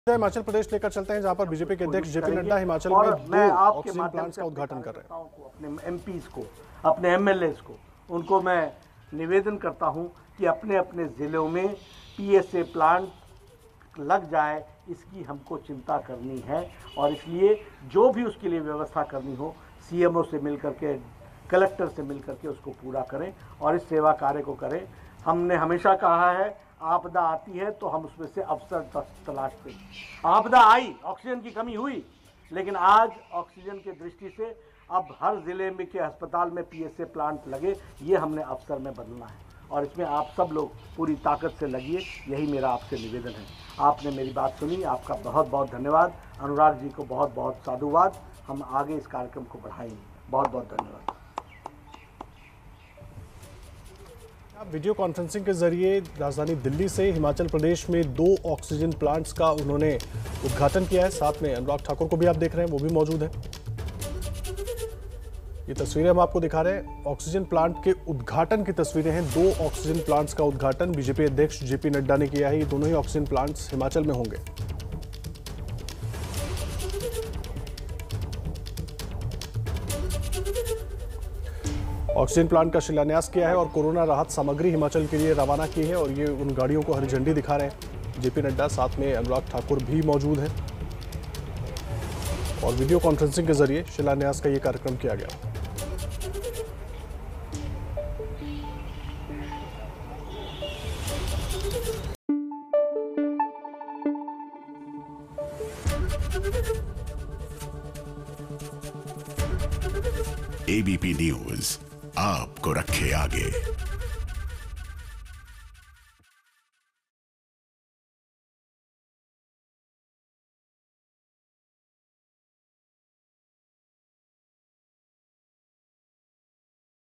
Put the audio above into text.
हिमाचल प्रदेश लेकर चलते हैं, जहां पर बीजेपी के अध्यक्ष जेपी नड्डा हिमाचल में मैं 2 आपके ऑक्सीजन माध्यम प्लांट्स से का उद्घाटन कर रहे हैं। अपने एमपीज को, अपने एमएलएस को, उनको मैं निवेदन करता हूं कि अपने अपने ज़िलों में पीएसए प्लांट लग जाए, इसकी हमको चिंता करनी है। और इसलिए जो भी उसके लिए व्यवस्था करनी हो, सीएमओ से मिलकर के, कलेक्टर से मिलकर के उसको पूरा करें और इस सेवा कार्य को करें। हमने हमेशा कहा है, आपदा आती है तो हम उसमें से अवसर तलाशते हैं। आपदा आई, ऑक्सीजन की कमी हुई, लेकिन आज ऑक्सीजन की दृष्टि से अब हर जिले में के अस्पताल में पीएसए प्लांट लगे, ये हमने अवसर में बदलना है और इसमें आप सब लोग पूरी ताकत से लगिए, यही मेरा आपसे निवेदन है। आपने मेरी बात सुनी, आपका बहुत बहुत धन्यवाद। अनुराग जी को बहुत बहुत साधुवाद। हम आगे इस कार्यक्रम को बढ़ाएंगे। बहुत बहुत धन्यवाद। वीडियो कॉन्फ्रेंसिंग के जरिए राजधानी दिल्ली से हिमाचल प्रदेश में 2 ऑक्सीजन प्लांट्स का उन्होंने उद्घाटन किया है। साथ में अनुराग ठाकुर को भी आप देख रहे हैं, वो भी मौजूद है। ये तस्वीरें हम आपको दिखा रहे हैं, ऑक्सीजन प्लांट के उद्घाटन की तस्वीरें हैं। 2 ऑक्सीजन प्लांट्स का उद्घाटन बीजेपी अध्यक्ष जेपी नड्डा ने किया है। ये दोनों ही ऑक्सीजन प्लांट्स हिमाचल में होंगे। ऑक्सीजन प्लांट का शिलान्यास किया है और कोरोना राहत सामग्री हिमाचल के लिए रवाना की है और ये उन गाड़ियों को हरी झंडी दिखा रहे हैं जेपी नड्डा। साथ में अनुराग ठाकुर भी मौजूद हैं और वीडियो कॉन्फ्रेंसिंग के जरिए शिलान्यास का ये कार्यक्रम किया गया। एबीपी न्यूज आपको रखे आगे।